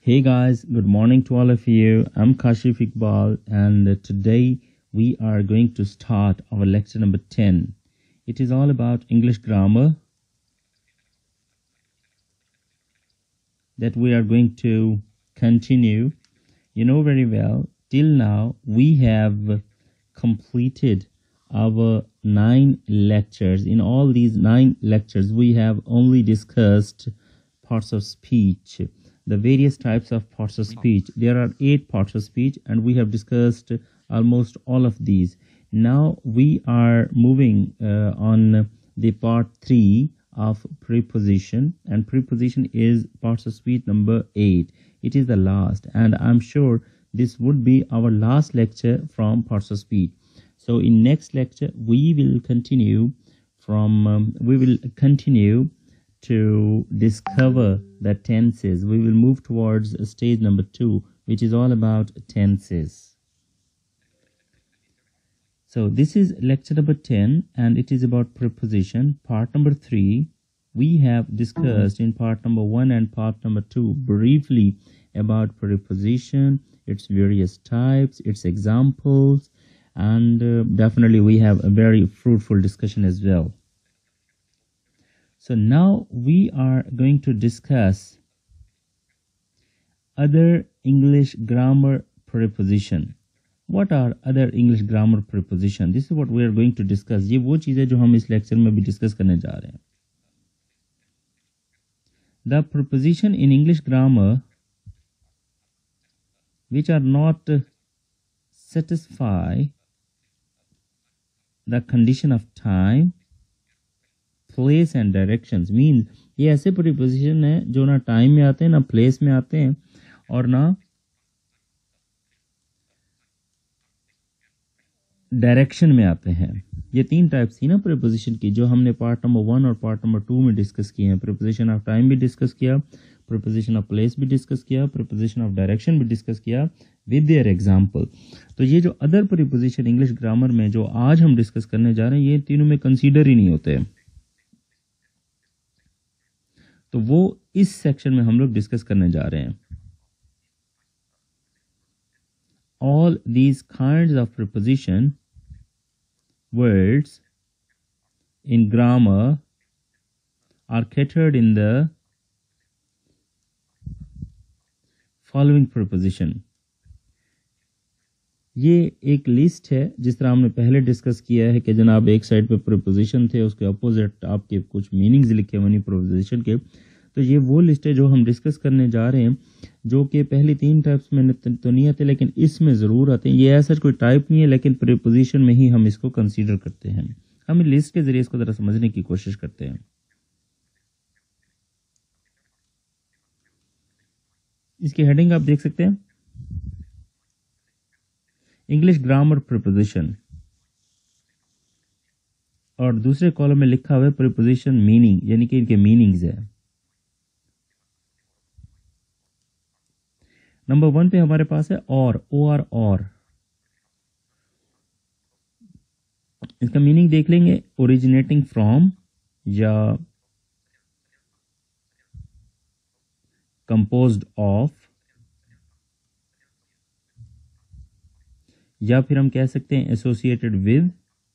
Hey guys, good morning to all of you. I'm Kashif Iqbal and today we are going to start our lecture number 10. It is all about English grammar that we are going to continue. You know very well, till now we have completed our 9 lectures. In all these 9 lectures, we have only discussed parts of speech. The various types of parts of speech. There are 8 parts of speech and we have discussed almost all of these. Now we are moving on the part 3 of preposition, and preposition is parts of speech number 8. It is the last, and I'm sure this would be our last lecture from parts of speech. So in next lecture we will continue to discover the tenses. We will move towards stage number 2, which is all about tenses. So this is lecture number 10 and it is about preposition. Part number 3, we have discussed in part number 1 and part number 2 briefly about preposition, its various types, its examples, and definitely we have a very fruitful discussion as well. So now we are going to discuss other English grammar preposition. What are other English grammar preposition? This is what we are going to discuss. ये वो चीज़ है जो हम इस lecture में भी discuss करने जा रहे हैं. The preposition in English grammar which are not satisfy the condition of time, place and directions means ये ऐसे preposition है जो ना टाइम में आते हैं, ना प्लेस में आते हैं और ना डायरेक्शन में आते हैं. ये 3 टाइप्स थी ना प्रीपोजिशन की जो हमने पार्ट नंबर 1 और पार्ट नंबर 2 में डिस्कस किए हैं. प्रीपोजिशन ऑफ टाइम भी डिस्कस किया, प्रीपोजिशन ऑफ प्लेस भी डिस्कस किया, प्रीपोजिशन ऑफ डायरेक्शन भी डिस्कस किया विद देयर एग्जांपल. तो ये जो अदर प्रीपोजिशन इंग्लिश ग्रामर में जो आज हम डिस्कस करने जा रहे हैं ये तीनों में कंसीडर ही नहीं होते. तो वो इस सेक्शन में हम लोग डिस्कस करने जा रहे हैं. All these kinds of preposition words in grammar are catered in the following preposition. ये एक लिस्ट है जिस तरह हमने पहले डिस्कस किया है कि जनाब एक साइड पे प्रीपोजिशन थे, उसके अपोजिट आपके कुछ मीनिंग्स लिखे हुए प्रीपोजिशन के. तो ये वो लिस्ट है जो हम डिस्कस करने जा रहे हैं जो कि पहली 3 टाइप्स में तो नहीं आते लेकिन इसमें ज़रूर आते हैं. ये ऐसा कोई टाइप नहीं है लेकिन प्रीपोजिशन में ही हम इसको कंसीडर करते हैं. हम लिस्ट के ज़रिए इसको ज़रा समझने की कोशिश करते हैं. इसकी हेडिंग आप देख सकते हैं, इंग्लिश ग्रामर प्रीपोजिशन, और दूसरे कॉलम में लिखा हुआ है प्रीपोजिशन मीनिंग, यानी कि इनके मीनिंग्स है. नंबर 1 पे हमारे पास है और. इसका मीनिंग देख लेंगे, ओरिजिनेटिंग फ्रॉम या कंपोज्ड ऑफ, या फिर हम कह सकते हैं एसोसिएटेड विद,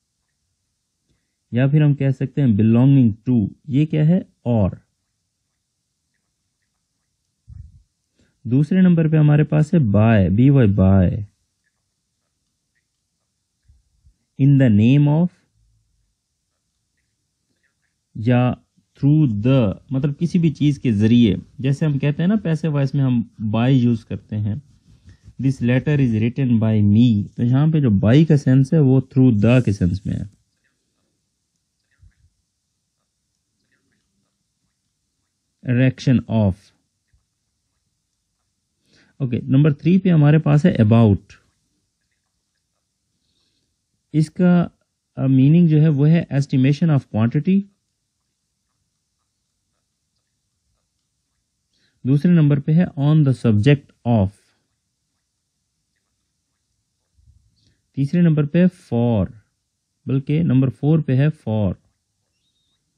या फिर हम कह सकते हैं बिलोंगिंग टू. ये क्या है? और. दूसरे नंबर पे हमारे पास है by, by, in the name of, या थ्रू द, मतलब किसी भी चीज के जरिए. जैसे हम कहते हैं ना पैसे वॉइस में हम बाय यूज करते हैं, this letter is written by me. तो यहाँ पे जो बाय का सेंस है वो थ्रू द के सेंस में है. Erection of. ओके, नंबर 3 पे हमारे पास है अबाउट. इसका मीनिंग जो है वो है एस्टिमेशन ऑफ क्वांटिटी. दूसरे नंबर पे है ऑन द सब्जेक्ट ऑफ. तीसरे नंबर पे है फॉर, बल्कि नंबर 4 पे है फॉर.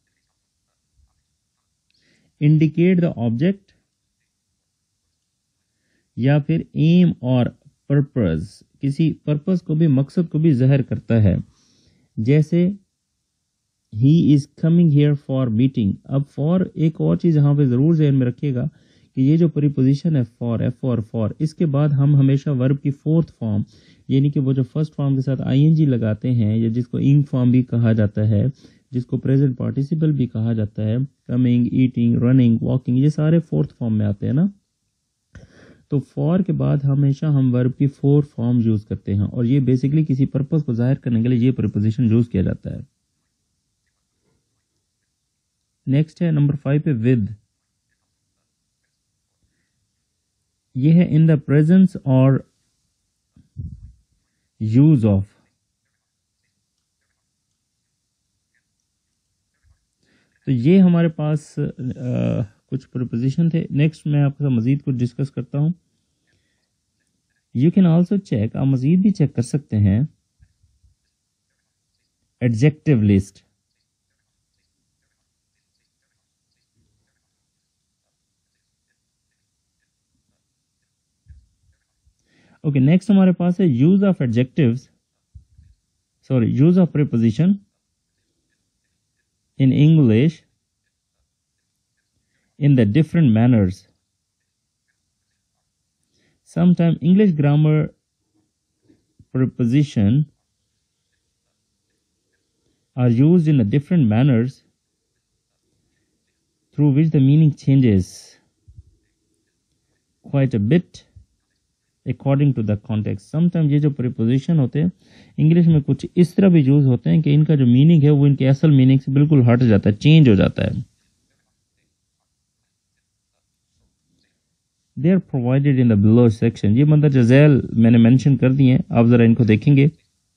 इंडिकेट द ऑब्जेक्ट या फिर एम और पर्पस, किसी पर्पस को भी, मकसद को भी ज़ाहिर करता है। जैसे he is coming here for meeting. अब फॉर, एक और चीज़ यहाँ पे ज़रूर ज़हन में रखिएगा कि ये जो प्रीपोजिशन है फॉर, एफ फॉर, इसके बाद हम हमेशा वर्ब की फोर्थ फॉर्म, यानी कि वो जो फर्स्ट फॉर्म के साथ आईएनजी लगाते हैं, या जिसको इंग फॉर्म भी कहा जाता है, जिसको प्रेजेंट पार्टिसिपल भी कहा जाता है, कमिंग, ईटिंग, रनिंग, वॉकिंग, ये सारे फोर्थ फॉर्म में आते हैं ना। तो फॉर के बाद हमेशा हम वर्ब की फोर्थ फॉर्म यूज करते हैं, और ये बेसिकली किसी पर्पस को जाहिर करने के लिए ये प्रीपोजिशन यूज किया जाता है। नेक्स्ट है नंबर 5 पे विद। ये है इन द प्रेजेंस और यूज ऑफ। तो ये हमारे पास कुछ प्रीपोजिशन थे। नेक्स्ट मैं आपके साथ मजीद कुछ डिस्कस करता हूँ। यू कैन ऑल्सो चेक, आप मजीद भी चेक कर सकते हैं, एडजेक्टिव लिस्ट। ओके, नेक्स्ट हमारे पास है use of adjectives, sorry, use of preposition in English in the different manners. Sometimes English grammar preposition are used in the different manners through which the meaning changes quite a bit according to the context. Sometimes ये जो preposition होते हैं English में कुछ इस तरह भी use होते हैं कि इनका जो मीनिंग है वो इनके असल मीनिंग से बिल्कुल हट जाता है, चेंज हो जाता है। They are provided in the below section. ये मंदरजा झैल मैंने मेंशन कर दिए हैं, आप जरा इनको देखेंगे।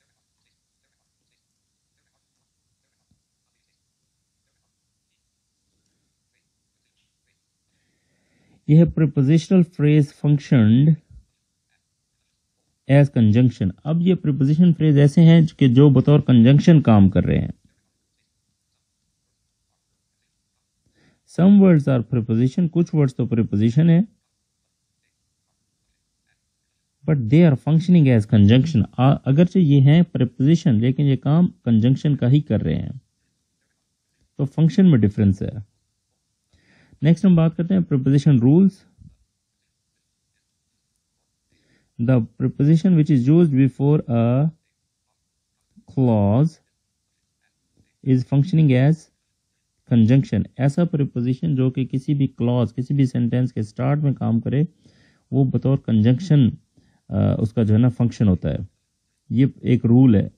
ये है prepositional phrase functioned as conjunction। अब ये preposition phrase ऐसे हैं कि जो बतौर conjunction काम कर रहे हैं। Some words are preposition, कुछ words तो preposition है, but they are functioning as conjunction। अगरचे ये हैं preposition लेकिन ये काम conjunction का ही कर रहे हैं, तो फंक्शन में डिफरेंस है। नेक्स्ट हम बात करते हैं preposition rules। The preposition which is used before a clause is functioning as conjunction। ऐसा preposition जो कि किसी भी clause, किसी भी sentence के start में काम करे, वो बतौर conjunction उसका जो है ना फंक्शन होता है। ये एक रूल है।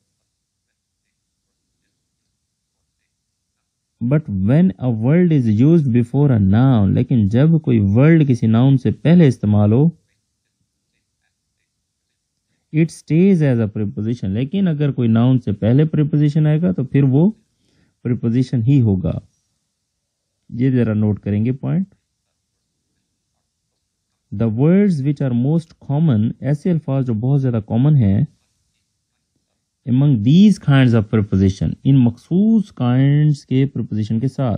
But when a word is used before a noun, लेकिन जब कोई वर्ड किसी नाउन से पहले इस्तेमाल हो, it stage as a preposition. लेकिन अगर कोई नाउन से पहले प्रीपोजिशन आएगा तो फिर वो प्रीपोजिशन ही होगा। ये जरा नोट करेंगे point. The words which are most common, ऐसे अल्फाज जो बहुत ज्यादा कॉमन है, among these kinds of preposition, इन मखसूस kinds के preposition के साथ,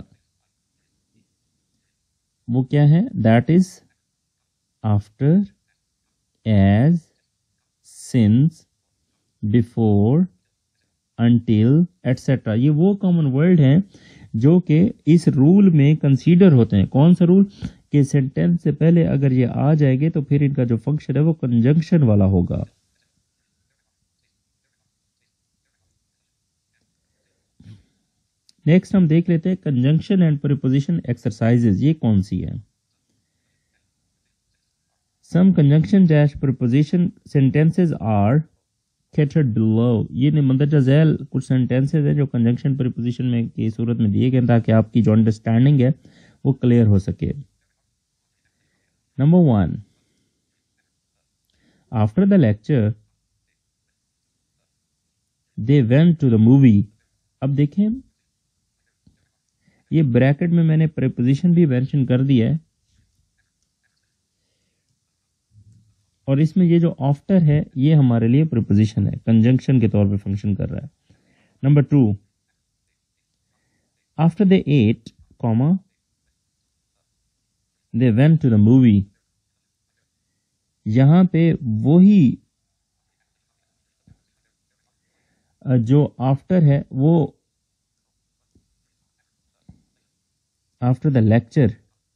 वो क्या है? that is after, as, since, before, until, etc। ये वो कॉमन वर्ड हैं जो कि इस रूल में कंसीडर होते हैं। कौन सा रूल? कि सेंटेंस से पहले अगर ये आ जाएंगे तो फिर इनका जो फंक्शन है वो कंजंक्शन वाला होगा। नेक्स्ट हम देख लेते हैं कंजंक्शन एंड प्रीपोजिशन एक्सरसाइजेज। ये कौन सी है? Some conjunction dash preposition sentences are catered below. ये मंदरजा झैल कुछ सेंटेंसेज हैं जो कंजंक्शन प्रीपोजिशन में की सूरत में दिए गए ताकि आपकी जो अंडरस्टैंडिंग है वो क्लियर हो सके। Number 1, after the lecture they went to the movie. अब देखें, ये ब्रैकेट में मैंने प्रीपोजिशन भी मेंशन कर दिया है, और इसमें ये जो आफ्टर है ये हमारे लिए प्रीपोजिशन है, कंजंक्शन के तौर पे फंक्शन कर रहा है। Number 2, after they ate comma they went to the movie. यहाँ पे वही जो आफ्टर है वो after the lecture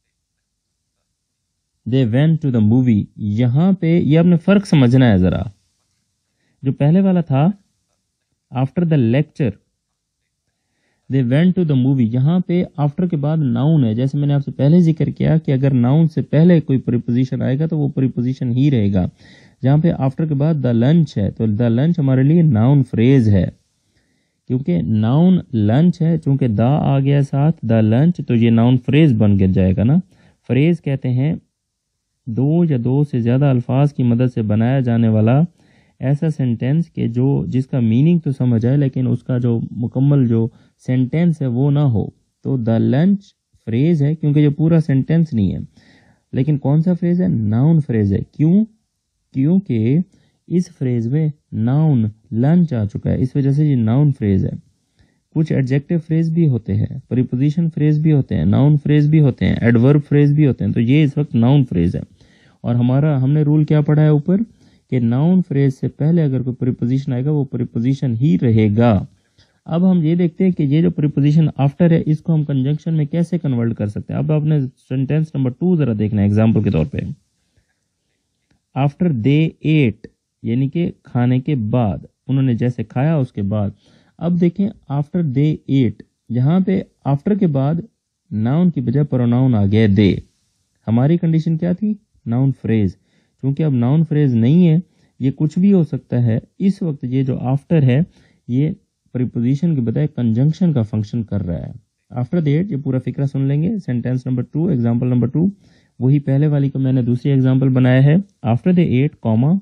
they went to the movie. यहाँ पे ये आपने फर्क समझना है जरा। जो पहले वाला था after the lecture they went to the movie, यहाँ पे आफ्टर के बाद नाउन है। जैसे मैंने आपसे पहले जिक्र किया कि अगर नाउन से पहले कोई प्रीपोजिशन आएगा तो वो प्रीपोजिशन ही रहेगा। जहाँ पे आफ्टर के बाद द लंच है तो द लंच हमारे लिए नाउन फ्रेज है, क्योंकि नाउन लंच है, चूंकि द आ गया साथ द लंच तो ये नाउन फ्रेज बन के जाएगा ना। फ्रेज कहते हैं दो या दो से ज़्यादा अल्फाज की मदद से बनाया जाने वाला ऐसा सेंटेंस के जो जिसका मीनिंग तो समझ आए लेकिन उसका जो मुकम्मल जो सेंटेंस है वो ना हो। तो द लंच फ्रेज है क्योंकि ये पूरा सेंटेंस नहीं है। लेकिन कौन सा फ्रेज है? नाउन फ्रेज है। क्यों? क्योंकि इस फ्रेज में नाउन लंच आ चुका है, इस वजह से ये नाउन फ्रेज है। कुछ एडजेक्टिव फ्रेज भी होते हैं, प्रीपोजिशन फ्रेज भी होते हैं, नाउन फ्रेज भी होते हैं, एडवर्ब फ्रेज भी होते हैं। तो ये इस वक्त नाउन फ्रेज है। और हमने रूल क्या पढ़ा है ऊपर कि नाउन फ्रेज से पहले अगर कोई प्रीपोजिशन आएगा वो प्रीपोजिशन ही रहेगा। अब हम ये देखते हैं कि ये जो प्रीपोजिशन आफ्टर है इसको हम कंजंक्शन में कैसे कन्वर्ट कर सकते हैं। अब आपने सेंटेंस नंबर 2 जरा देखना है एग्जाम्पल के तौर पे। आफ्टर दे एट यानी कि खाने के बाद, उन्होंने जैसे खाया उसके बाद। अब देखें आफ्टर दे एट, यहाँ पे आफ्टर के बाद नाउन की बजाय प्रोनाउन आ गया दे। हमारी कंडीशन क्या थी? Noun phrase. क्योंकि अब नाउन फ्रेज नहीं है, ये कुछ भी हो सकता है। इस वक्त ये जो आफ्टर है ये प्रीपोजिशन के बजाय कंजंक्शन का फंक्शन कर रहा है। आफ्टर दैट ये पूरा फिक्रा सुन लेंगे। सेंटेंस नंबर 2 एग्जांपल नंबर 2 वही पहले वाली को मैंने दूसरी एग्जांपल बनाया है। After the ate comma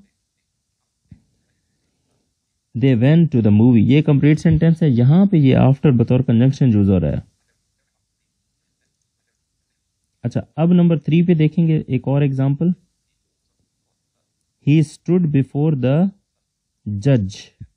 they went to the movie, ये कंप्लीट सेंटेंस है। यहां पे ये आफ्टर बतौर कंजंक्शन यूज हो रहा है। अच्छा, अब नंबर 3 पे देखेंगे एक और example. He stood before the जज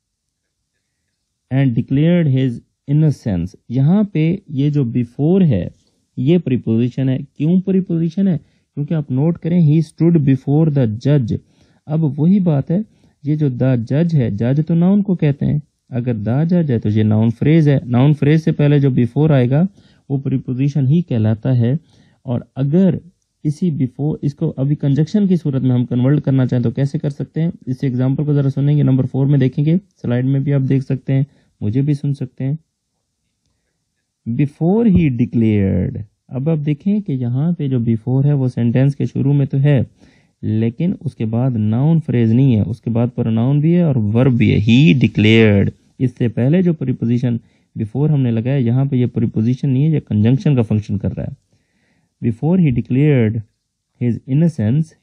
एंड डिक्लेयर्ड हिज इनोसेंस। यहाँ पे ये जो बिफोर है ये प्रीपोजिशन है। क्यों प्रीपोजिशन है? क्योंकि आप नोट करें ही स्टूड बिफोर द जज। अब वही बात है, ये जो द जज है, जज तो नाउन को कहते हैं। अगर द जज है तो ये नाउन फ्रेज है। नाउन फ्रेज से पहले जो बिफोर आएगा वो प्रीपोजिशन ही कहलाता है। और अगर इसी बिफोर इसको अभी कंजक्शन की सूरत में हम कन्वर्ट करना चाहें तो कैसे कर सकते हैं? इस एग्जांपल को जरा सुनेंगे। नंबर 4 में देखेंगे, स्लाइड में भी आप देख सकते हैं, मुझे भी सुन सकते हैं। Before he declared. अब आप देखें कि यहाँ पे जो बिफोर है वो सेंटेंस के शुरू में तो है लेकिन उसके बाद नाउन फ्रेज नहीं है, उसके बाद प्रोनाउन भी है और वर्ब भी है। ही डिक्लेयर्ड, इससे पहले जो प्रीपोजिशन बिफोर हमने लगाया यहाँ पे ये प्रीपोजिशन नहीं है, ये कंजंक्शन का फंक्शन कर रहा है। Before he declared his innocence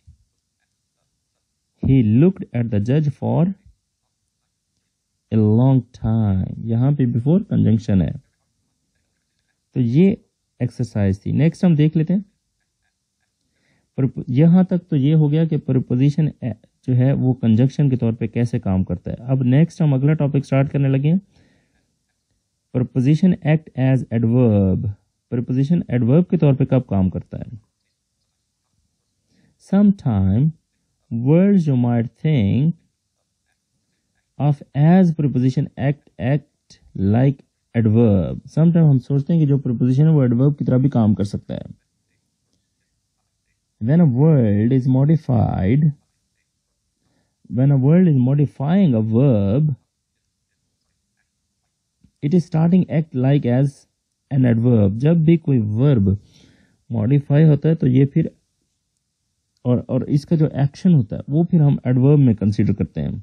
he looked at the जज फॉर ए लॉन्ग टाइम। यहाँ पे बिफोर कंजंक्शन है। तो ये एक्सरसाइज थी। नेक्स्ट हम देख लेते हैं। यहाँ तक तो ये हो गया कि प्रीपोजिशन जो है वो कंजक्शन के तौर पे कैसे काम करता है। अब नेक्स्ट हम अगला टॉपिक स्टार्ट करने लगे हैं। Preposition act as adverb. Preposition adverb के तौर पे कब काम करता है? Sometime words you might think of as preposition act like adverb. Sometime हम सोचते हैं कि जो preposition है वो adverb की तरह भी काम कर सकता है। When a word is modifying a verb, it is starting act like as an adverb. जब भी कोई verb modify होता है तो ये फिर और इसका जो एक्शन होता है वो फिर हम एडवर्ब में कंसीडर करते हैं।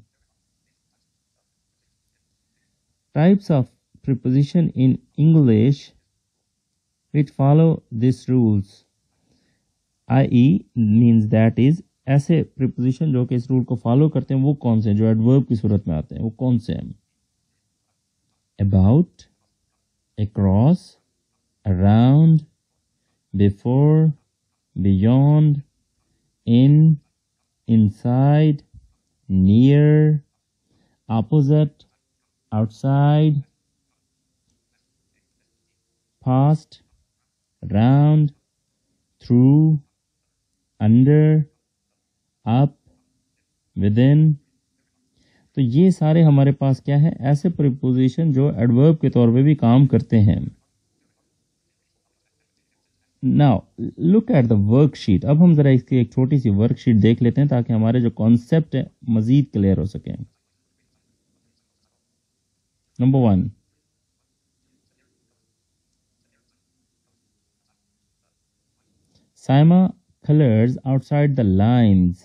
Types of preposition in English which follow this rules, I means that is, ऐसे प्रीपोजिशन जो कि इस रूल को फॉलो करते हैं वो कौन से हैं? जो एडवर्ब की सूरत में आते हैं वो कौन से हैं? About, across, around, before, beyond, in, inside, near, opposite, outside, past, round, through, under, up, within। तो ये सारे हमारे पास क्या है, ऐसे प्रीपोजिशन जो एडवर्ब के तौर पे भी काम करते हैं। Now look at the worksheet. अब हम जरा इसकी एक छोटी सी वर्कशीट देख लेते हैं ताकि हमारे जो कॉन्सेप्ट है मजीद क्लियर हो सके। Number 1, Saima colors outside the lines।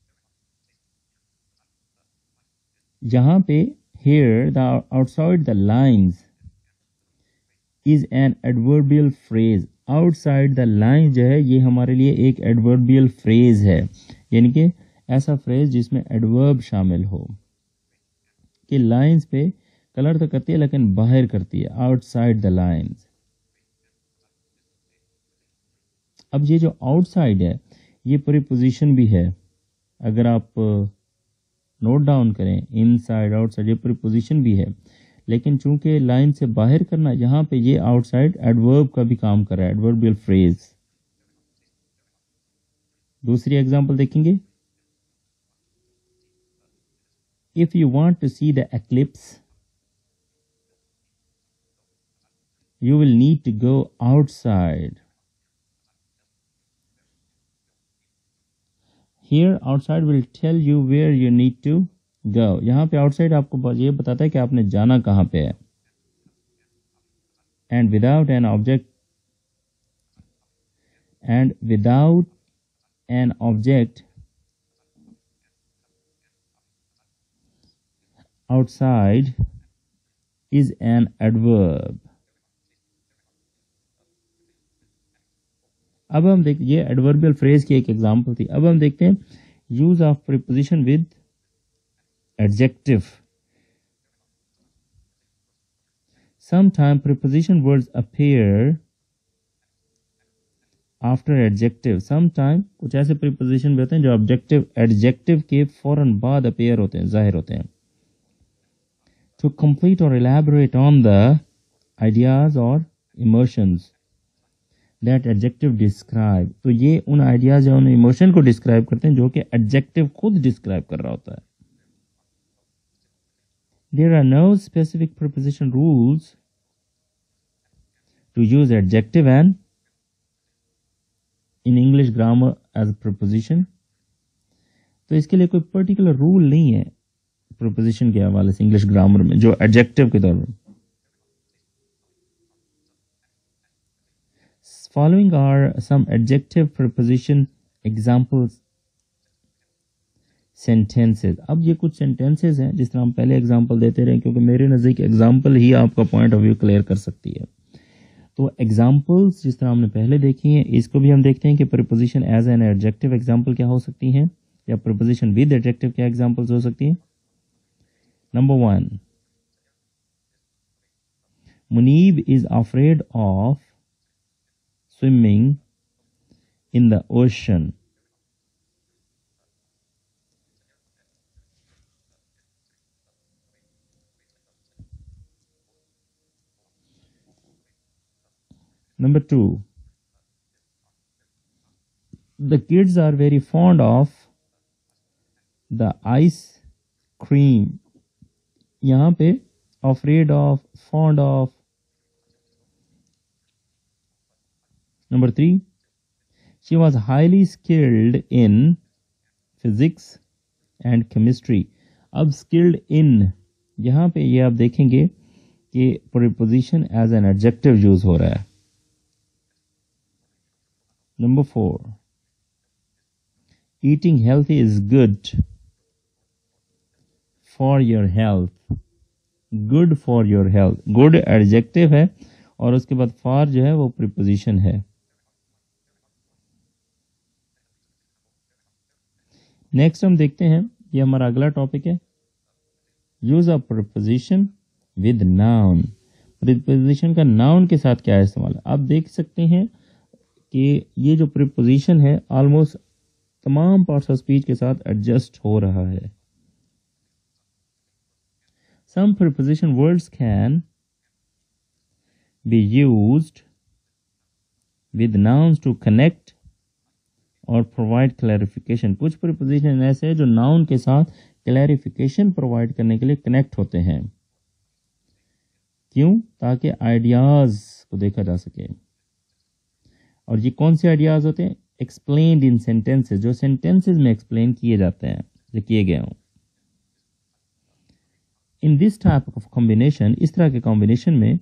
यहाँ पे here the outside the lines is an adverbial phrase। outside the lines जो है ये हमारे लिए एक adverbial phrase है, यानी कि ऐसा फ्रेज जिसमें एडवर्ब शामिल हो, कि लाइंस पे कलर तो करती है लेकिन बाहर करती है, आउटसाइड द लाइंस। अब ये जो आउटसाइड है ये प्रीपोजिशन भी है, अगर आप नोट डाउन करें, इनसाइड आउटसाइड ये प्रीपोजिशन भी है, लेकिन चूंकि लाइन से बाहर करना, यहाँ पे ये आउटसाइड एडवर्ब का भी काम कर रहा है, एडवर्बियल फ्रेज। दूसरी एग्जांपल देखेंगे, if you want to see the eclipse you will need to go outside. Here outside will tell you where you need to go। यहाँ पे outside आपको ये बताता है कि आपने जाना कहाँ पे है। And without an object outside is an adverb। अब हम देखते, ये एडवर्बियल फ्रेज की एक एग्जांपल थी। अब हम देखते हैं use of preposition with adjective. Sometime preposition words appear after adjective. Sometime कुछ ऐसे प्रीपोजिशन भी होते हैं जो ऑब्जेक्टिव एडजेक्टिव के फौरन बाद अपीयर होते हैं, जाहिर होते हैं। टू कंप्लीट और इलैबोरेट ऑन द आइडियाज और इमोशंस दैट एडजेक्टिव डिस्क्राइब। तो ये उन आइडियाज या उन इमोशन को डिस्क्राइब करते हैं जो कि एडजेक्टिव खुद डिस्क्राइब कर रहा होता है। There are no specific preposition rules to use adjective and in English grammar as preposition. तो इसके लिए कोई पर्टिकुलर रूल नहीं है प्रीपोजिशन के हवाले से इंग्लिश ग्रामर में जो एडजेक्टिव के तौर पर। Following are some adjective preposition examples sentences। अब ये कुछ sentences हैं जिस तरह हम पहले एग्जाम्पल देते रहे, क्योंकि मेरे नज़दीक एग्जाम्पल ही आपका पॉइंट ऑफ व्यू क्लियर कर सकती है। तो एग्जाम्पल्स जिस तरह हमने पहले देखी हैं, इसको भी हम देखते हैं कि preposition as an adjective example क्या हो सकती हैं, या preposition विद एडजेक्टिव क्या एग्जाम्पल्स हो सकती हैं। Number 1, Munib is afraid of swimming in the ocean। Number 2, the kids are very fond of the ice cream। यहाँ पे afraid of, fond of। Number 3, she was highly skilled in physics and chemistry। अब skilled in यहाँ पे ये आप देखेंगे कि preposition as an adjective use हो रहा है। Number 4, eating healthy is good for your health। good for your health, good adjective है और उसके बाद for जो है वो preposition है। नेक्स्ट हम देखते हैं, ये हमारा अगला टॉपिक है, use of preposition with noun. Preposition का नाउन के साथ क्या इस्तेमाल है। आप देख सकते हैं कि ये जो प्रीपोजिशन है ऑलमोस्ट तमाम पार्ट्स ऑफ स्पीच के साथ एडजस्ट हो रहा है। Some preposition words can be used with nouns to connect और प्रोवाइड क्लैरिफिकेशन। कुछ प्रीपोजिशन ऐसे हैं जो नाउन के साथ क्लैरिफिकेशन प्रोवाइड करने के लिए कनेक्ट होते हैं। क्यों? ताकि आइडियाज को देखा जा सके। और ये कौन से आइडियाज होते हैं? एक्सप्लेन्ड इन सेंटेंसेस, जो सेंटेंसेस में एक्सप्लेन किए जाते हैं, जो किए गए हों। In this type of combination, इस तरह के कॉम्बिनेशन में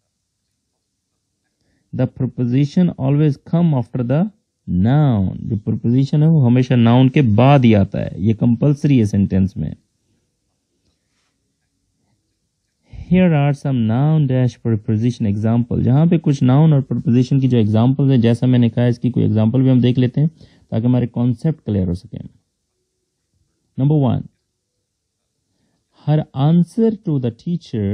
the preposition always come after the noun. जो प्रीपोजिशन है वो हमेशा नाउन के बाद ही आता है, ये कंपल्सरी है सेंटेंस में। Here are some noun dash preposition example। जहाँ पे कुछ नाउन और preposition की जो एग्जाम्पल है, जैसा मैंने कहा, इसकी कोई एग्जाम्पल भी हम देख लेते हैं ताकि हमारे कॉन्सेप्ट क्लियर हो सके। Number 1, her answer to the teacher,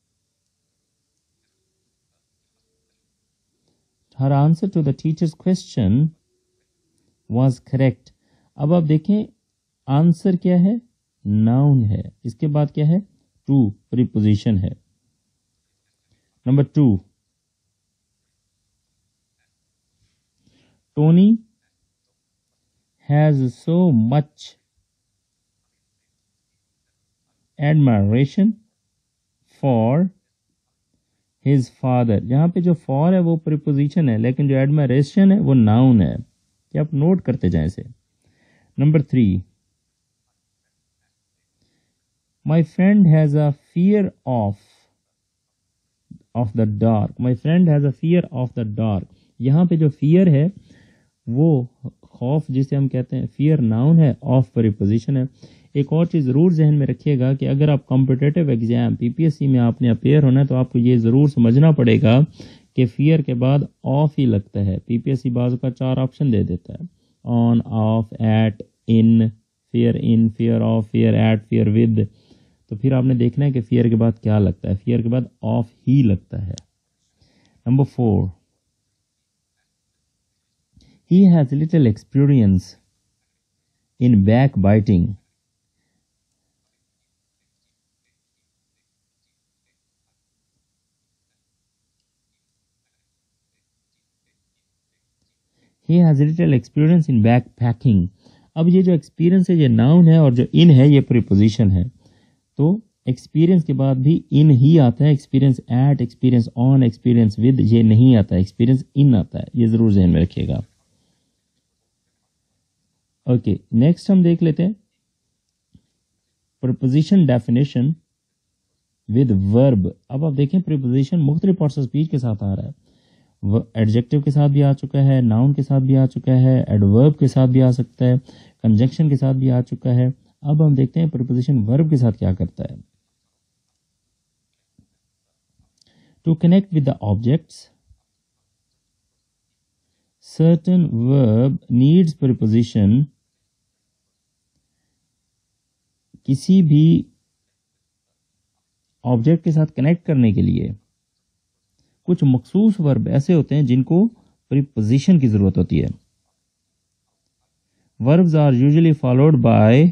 her answer to the teacher's question was correct। अब आप देखें, आंसर क्या है? नाउन है। इसके बाद क्या है? टू, प्रीपोजिशन है। Number 2, Tony has so much admiration for his father. यहां पे जो फॉर है वो प्रीपोजिशन है, लेकिन जो एडमायरेशन है वो नाउन है। क्या आप नोट करते जाएं इसे। Number 3, My friend has a fear of the dark। My friend has a fear of the dark। यहाँ पे जो fear है वो खौफ जिसे हम कहते हैं, fear noun है, of preposition है। एक और चीज़ ज़रूर जहन में रखिएगा कि अगर आप कॉम्पिटिटिव एग्जाम PPSC में आपने अपेयर होना है तो आपको ये ज़रूर समझना पड़ेगा कि fear के बाद ऑफ ही लगता है। PPSC बाजू का 4 ऑप्शन दे देता है, on, off, at, in, fear of, fear at, fear with। तो फिर आपने देखना है कि फियर के बाद क्या लगता है। फियर के बाद ऑफ ही लगता है। Number 4, he has little experience in backbiting। he has little experience in backpacking। अब ये जो एक्सपीरियंस है ये नाउन है और जो इन है ये प्रीपोजिशन है। तो एक्सपीरियंस के बाद भी इन ही आता है। Experience at, experience on, experience with ये नहीं आता है, एक्सपीरियंस इन आता है। ये जरूर ध्यान में रखिएगा। ओके, नेक्स्ट हम देख लेते हैं प्रीपोजिशन डेफिनेशन विद वर्ब। अब आप देखें प्रीपोजिशन मुख्तलिफ पार्ट्स ऑफ स्पीच के साथ आ रहा है। एडजेक्टिव के साथ भी आ चुका है, नाउन के साथ भी आ चुका है, एडवर्ब के साथ भी आ सकता है, कंजंक्शन के साथ भी आ चुका है। अब हम देखते हैं प्रीपोजिशन वर्ब के साथ क्या करता है। To connect with the objects, certain verb needs preposition. किसी भी ऑब्जेक्ट के साथ कनेक्ट करने के लिए कुछ मखसूस वर्ब ऐसे होते हैं जिनको प्रीपोजिशन की जरूरत होती है। Verbs are usually followed by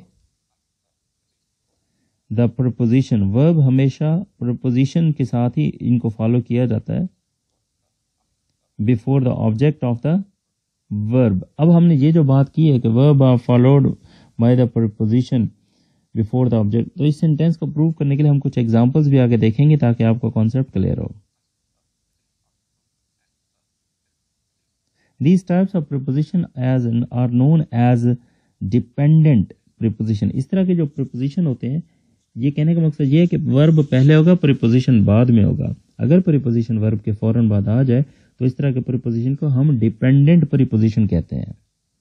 the preposition. Verb हमेशा प्रीपोजिशन के साथ ही इनको फॉलो किया जाता है before the object of the verb. अब हमने ये जो बात की है कि verb are followed by the preposition before the object, तो इस सेंटेंस को प्रूव करने के लिए हम कुछ एग्जांपल्स भी आगे देखेंगे ताकि आपको कॉन्सेप्ट क्लियर हो। These types of preposition are known as dependent preposition। इस तरह के जो preposition होते हैं, ये कहने का मकसद ये है कि वर्ब पहले होगा, preposition बाद में होगा। अगर preposition वर्ब के फौरन बाद आ जाए तो इस तरह के preposition को हम dependent preposition कहते हैं।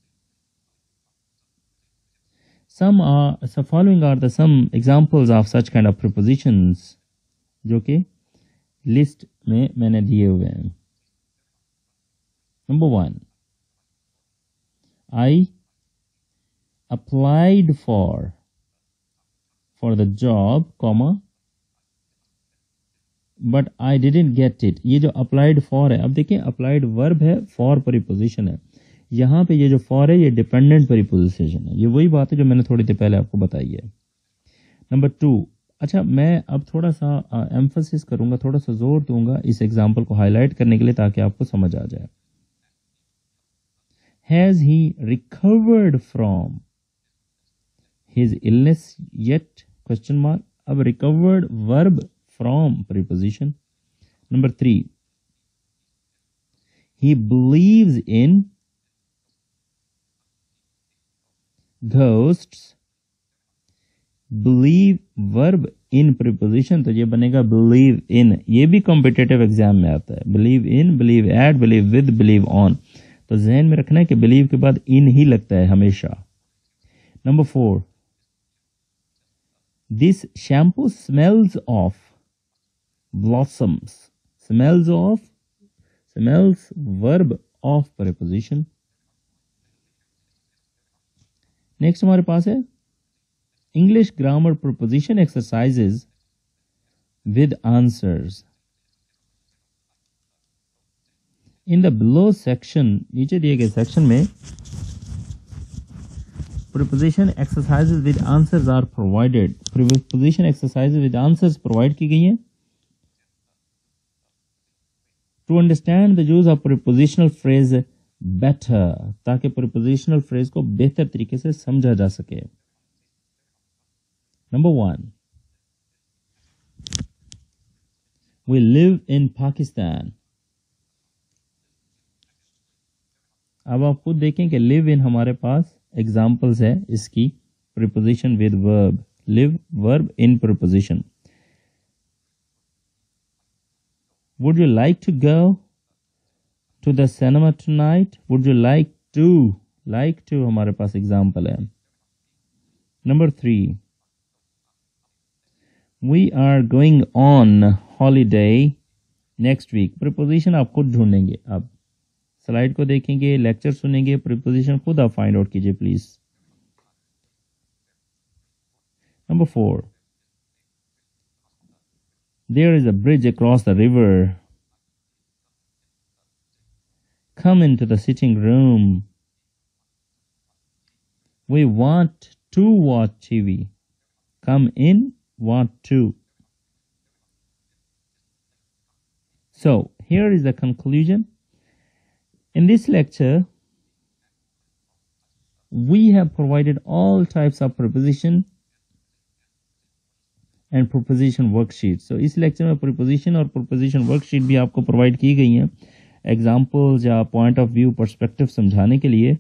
Following are the some examples of such kind of prepositions जो कि लिस्ट में मैंने दिए हुए हैं। Number 1, I applied for the job, comma, but I didn't get it। ये जो applied for है, अब देखिए applied verb है, for preposition है। यहाँ पे ये जो for है ये dependent preposition है। ये वही बात है जो मैंने थोड़ी देर पहले आपको बताई है। Number 2, अच्छा मैं अब थोड़ा सा एम्फसिस करूँगा, थोड़ा सा जोर दूंगा इस एग्जाम्पल को हाईलाइट करने के लिए ताकि आपको समझ आ जाए। Has he recovered from his illness yet? Question mark. अब recovered verb from preposition. Number 3. He believes in ghosts. Believe verb in preposition, तो ये बनेगा believe in. ये भी कॉम्पिटेटिव एग्जाम में आता है. Believe in, believe at, believe with, believe on. तो जहन में रखना है कि believe के बाद in ही लगता है हमेशा. Number 4. This shampoo smells of blossoms. Smells verb of preposition. Next हमारे पास है English grammar preposition exercises with answers. In the below section, नीचे दिए गए सेक्शन में preposition exercises with answers are provided. Preposition exercises with answers provide की गई हैं to understand the use of prepositional phrase better, ताकि प्रीपोजिशनल फ्रेज को बेहतर तरीके से समझा जा सके. Number 1. We live in Pakistan. अब आप खुद देखें कि लिव इन हमारे पास एग्जाम्पल्स है इसकी. Preposition with verb, live verb in preposition. Would you like to go to the cinema tonight? Would you like to हमारे पास एग्जाम्पल है. Number 3. We are going on holiday next week. Preposition आप खुद ढूंढेंगे. आप slide को देखेंगे, lecture सुनेंगे, प्रीपोजिशन खुद आप फाइंड आउट कीजिए please. Number 4. There is a bridge across the river. Come into the sitting room. We want to watch TV. Come in, want to. So, here is the conclusion. In this lecture, we have provided all types of preposition and preposition worksheet. So, इस lecture में preposition और preposition worksheet भी आपको provide की गई हैं examples या point of view perspective समझाने के लिए.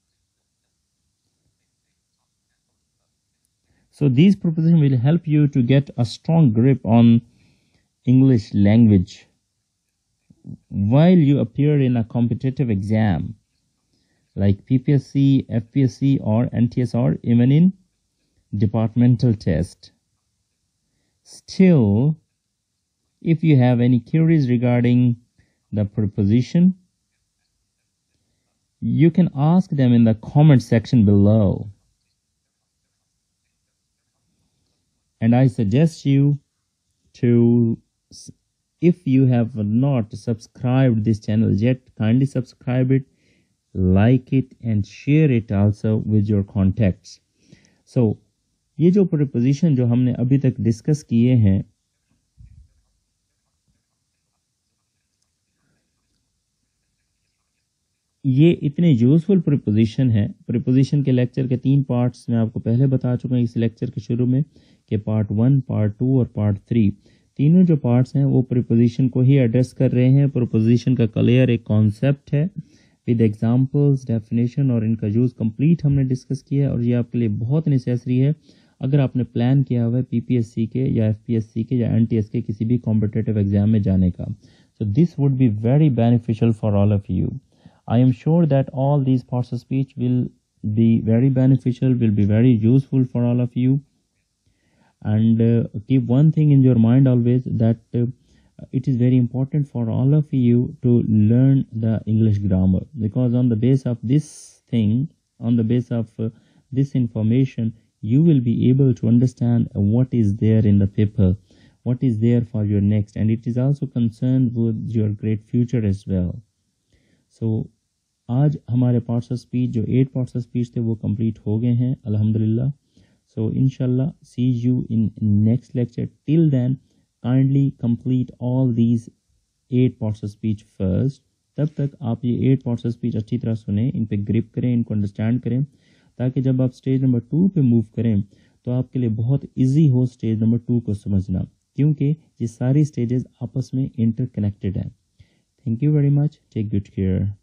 So these prepositions will help you to get a strong grip on English language while you appear in a competitive exam like PPSC, FPSC or NTS or even in departmental test. Still, if you have any queries regarding the preposition, you can ask them in the comment section below. And I suggest you to, if you have not subscribed this channel yet, kindly subscribe it, like it and share it also with your contacts. So, ये जो preposition जो हमने अभी तक discuss किए हैं, ये इतने यूजफुल प्रीपोजिशन है. प्रीपोजिशन के लेक्चर के 3 पार्ट्स मैं आपको पहले बता चुका हूँ इस लेक्चर के शुरू में कि पार्ट 1, पार्ट 2 और पार्ट 3. तीनों जो पार्ट्स हैं वो प्रीपोजिशन को ही एड्रेस कर रहे हैं. प्रीपोजिशन का क्लियर एक कॉन्सेप्ट है विद एग्जांपल्स, डेफिनेशन और इनका यूज कंप्लीट हमने डिस्कस किया है. और ये आपके लिए बहुत नेसेसरी है अगर आपने प्लान किया हुआ है पीपीएससी के या एफपीएससी के या एनटीएस के किसी भी कॉम्पिटिटिव एग्जाम में जाने का. So this would be very beneficial for all of you. I am sure that all these parts of speech will be very beneficial, will be very useful for all of you. And keep one thing in your mind always, that it is very important for all of you to learn the English grammar, because on the base of this thing, on the base of this information, you will be able to understand what is there in the paper, what is there for your next, and it is also concerned with your great future as well. So आज हमारे parts of speech जो 8 parts of speech थे वो complete हो गए हैं अल्हम्दुलिल्लाह. So इंशाल्लाह see you in next lecture. Till then kindly complete all these 8 parts of speech first. तब तक आप ये 8 पार्ट्स ऑफ स्पीच अच्छी तरह सुने, इन पे ग्रिप करें, इनको अंडरस्टैंड करें, ताकि जब आप स्टेज नंबर 2 पे मूव करें तो आपके लिए बहुत इजी हो स्टेज नंबर 2 को समझना, क्योंकि ये सारी स्टेजेस आपस में इंटरकनेक्टेड हैं। Thank you very much, take good care.